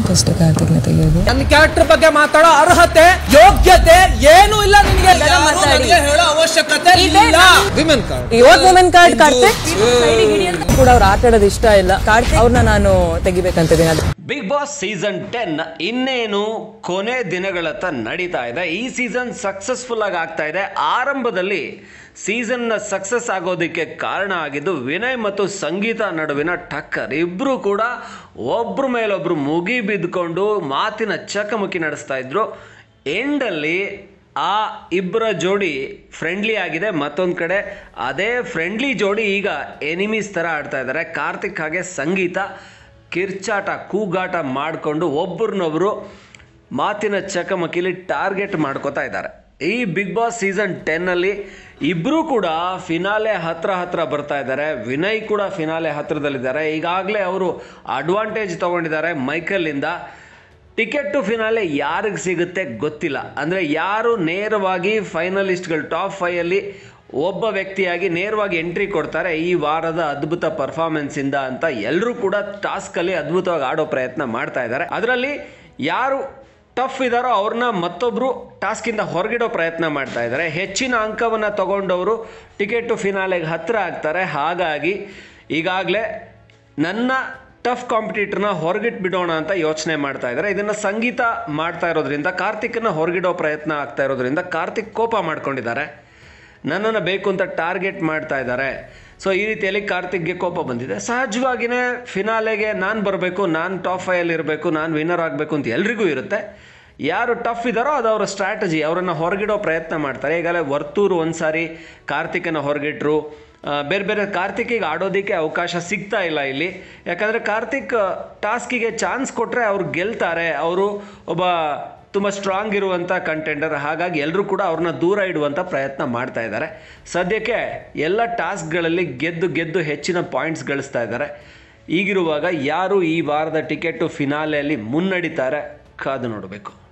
ಅಷ್ಟೇ ಕಾರ್ತಿಕ್ನ ತೆಗೆಯೋದು. ನನ್ನ ಕ್ಯಾರೆಕ್ಟರ್ ಬಗ್ಗೆ ಮಾತಾಡೋ ಅರ್ಹತೆ ಯೋಗ್ಯತೆ ಏನೂ ಇಲ್ಲ ನಿನಗೆ. ಹೇಳೋ ಅವಶ್ಯಕತೆ ಇಲ್ಲ. ವಿಮೆನ್ ಕಾರ್ಡ್ ಇವತ್ತು ವುಮೆನ್ ಕಾರ್ಡ್ ಕಾರ್ತಿಕ್ ಕೂಡ ಅವ್ರು ಆಟ ಆಡೋದು ಇಷ್ಟ ಇಲ್ಲ. ಕಾರ್ತಿಕ್ ಅವ್ರನ್ನ ನಾನು ತೆಗಿಬೇಕಂತಿದ್ದೀನಿ. ಬಿಗ್ ಬಾಸ್ ಸೀಸನ್ 10 ಇನ್ನೇನು ಕೊನೆ ದಿನಗಳತ್ತ ನಡೀತಾ ಇದೆ. ಈ ಸೀಸನ್ ಸಕ್ಸಸ್ಫುಲ್ ಆಗಿ ಆಗ್ತಾ ಇದೆ. ಆರಂಭದಲ್ಲಿ ಸೀಸನ್ನ ಸಕ್ಸಸ್ ಆಗೋದಕ್ಕೆ ಕಾರಣ ಆಗಿದ್ದು ವಿನಯ್ ಮತ್ತು ಸಂಗೀತ ನಡುವಿನ ಟಕ್ಕರ್. ಇಬ್ಬರು ಕೂಡ ಒಬ್ಬರ ಮೇಲೊಬ್ರು ಮುಗಿ ಬಿದ್ದುಕೊಂಡು ಮಾತಿನ ಚಕಮಕಿ ನಡೆಸ್ತಾ ಇದ್ರು. ಎಂಡಲ್ಲಿ ಆ ಇಬ್ಬರ ಜೋಡಿ ಫ್ರೆಂಡ್ಲಿ ಆಗಿದೆ. ಮತ್ತೊಂದು ಕಡೆ ಅದೇ ಫ್ರೆಂಡ್ಲಿ ಜೋಡಿ ಈಗ ಎನಿಮೀಸ್ ಥರ ಆಡ್ತಾ ಇದ್ದಾರೆ. ಕಾರ್ತಿಕ್ ಹಾಗೆ ಸಂಗೀತ ಕಿರ್ಚಾಟ ಕೂಗಾಟ ಮಾಡಿಕೊಂಡು ಒಬ್ಬರನ್ನೊಬ್ಬರು ಮಾತಿನ ಚಕಮಕಿಲಿ ಟಾರ್ಗೆಟ್ ಮಾಡ್ಕೋತಾ ಇದ್ದಾರೆ. ಈ ಬಿಗ್ ಬಾಸ್ ಸೀಸನ್ 10 ಇಬ್ಬರೂ ಕೂಡ ಫಿನಾಲೆ ಹತ್ರ ಬರ್ತಾ ಇದ್ದಾರೆ. ವಿನಯ್ ಕೂಡ ಫಿನಾಲೆ ಹತ್ರದಲ್ಲಿದ್ದಾರೆ. ಈಗಾಗಲೇ ಅವರು ಅಡ್ವಾಂಟೇಜ್ ತೊಗೊಂಡಿದ್ದಾರೆ ಮೈಕಲ್ಲಿಂದ. ಟಿಕೆಟ್ ಟು ಫಿನಾಲೆ ಯಾರಿಗೆ ಸಿಗುತ್ತೆ ಗೊತ್ತಿಲ್ಲ. ಅಂದರೆ ಯಾರು ನೇರವಾಗಿ ಫೈನಲಿಸ್ಟ್ಗಳು ಟಾಪ್ 5 ಒಬ್ಬ ವ್ಯಕ್ತಿಯಾಗಿ ನೇರವಾಗಿ ಎಂಟ್ರಿ ಕೊಡ್ತಾರೆ ಈ ವಾರದ ಅದ್ಭುತ ಪರ್ಫಾರ್ಮೆನ್ಸಿಂದ ಅಂತ ಎಲ್ಲರೂ ಕೂಡ ಟಾಸ್ಕಲ್ಲಿ ಅದ್ಭುತವಾಗಿ ಆಡೋ ಪ್ರಯತ್ನ ಮಾಡ್ತಾ ಇದ್ದಾರೆ. ಅದರಲ್ಲಿ ಯಾರು ಟಫ್ ಇದ್ದಾರೋ ಅವ್ರನ್ನ ಮತ್ತೊಬ್ಬರು ಟಾಸ್ಕಿಂದ ಹೊರಗಿಡೋ ಪ್ರಯತ್ನ ಮಾಡ್ತಾ ಇದ್ದಾರೆ. ಹೆಚ್ಚಿನ ಅಂಕವನ್ನು ತಗೊಂಡವರು ಟಿಕೆಟ್ ಟು ಫಿನಾಲೆಗೆ ಹತ್ತಿರ ಆಗ್ತಾರೆ. ಹಾಗಾಗಿ ಈಗಾಗಲೇ ನನ್ನ ಟಫ್ ಕಾಂಪಿಟೇಟರ್ನ ಹೊರಗಿಟ್ಟು ಬಿಡೋಣ ಅಂತ ಯೋಚನೆ ಮಾಡ್ತಾ ಇದ್ದಾರೆ. ಇದನ್ನು ಸಂಗೀತ ಮಾಡ್ತಾ ಇರೋದ್ರಿಂದ ಕಾರ್ತಿಕ್ನ ಹೊರಗಿಡೋ ಪ್ರಯತ್ನ ಆಗ್ತಾ ಇರೋದ್ರಿಂದ ಕಾರ್ತಿಕ್ ಕೋಪ ಮಾಡ್ಕೊಂಡಿದ್ದಾರೆ. ನನ್ನನ್ನು ಬೇಕು ಅಂತ ಟಾರ್ಗೆಟ್ ಮಾಡ್ತಾ ಇದ್ದಾರೆ. ಸೊ ಈ ರೀತಿಯಲ್ಲಿ ಕಾರ್ತಿಕ್ಗೆ ಕೋಪ ಬಂದಿದೆ. ಸಹಜವಾಗಿಯೇ ಫಿನಾಲೆಗೆ ನಾನು ಬರಬೇಕು, ನಾನು ಟಾಪ್ 5 ಇರಬೇಕು, ನಾನು ವಿನ್ನರ್ ಆಗಬೇಕು ಅಂತ ಎಲ್ರಿಗೂ ಇರುತ್ತೆ. ಯಾರು ಟಫ್ ಇದ್ದಾರೋ ಅದು ಅವರ ಸ್ಟ್ರಾಟಜಿ. ಅವರನ್ನು ಹೊರಗಿಡೋ ಪ್ರಯತ್ನ ಮಾಡ್ತಾರೆ. ಈಗಾಗಲೇ ವರ್ತೂರು ಒಂದು ಸಾರಿ ಕಾರ್ತಿಕನ್ನು ಹೊರಗಿಟ್ರು. ಬೇರೆ ಕಾರ್ತಿಕಿಗೆ ಆಡೋದಕ್ಕೆ ಅವಕಾಶ ಸಿಗ್ತಾ ಇಲ್ಲ ಇಲ್ಲಿ. ಯಾಕಂದರೆ ಕಾರ್ತಿಕ್ ಟಾಸ್ಕಿಗೆ ಚಾನ್ಸ್ ಕೊಟ್ಟರೆ ಅವ್ರು ಗೆಲ್ತಾರೆ. ಅವರು ಒಬ್ಬ ತುಂಬ ಸ್ಟ್ರಾಂಗ್ ಇರುವಂಥ ಕಂಟೆಂಡರ್. ಹಾಗಾಗಿ ಎಲ್ಲರೂ ಕೂಡ ಅವ್ರನ್ನ ದೂರ ಇಡುವಂಥ ಪ್ರಯತ್ನ ಮಾಡ್ತಾ ಇದ್ದಾರೆ. ಸದ್ಯಕ್ಕೆ ಎಲ್ಲ ಟಾಸ್ಕ್ಗಳಲ್ಲಿ ಗೆದ್ದು ಹೆಚ್ಚಿನ ಪಾಯಿಂಟ್ಸ್ ಗಳಿಸ್ತಾ ಇದ್ದಾರೆ. ಈಗಿರುವಾಗ ಯಾರು ಈ ವಾರದ ಟಿಕೆಟ್ ಫಿನಾಲೆಯಲ್ಲಿ ಮುನ್ನಡಿತಾರೆ ಕಾದು ನೋಡಬೇಕು.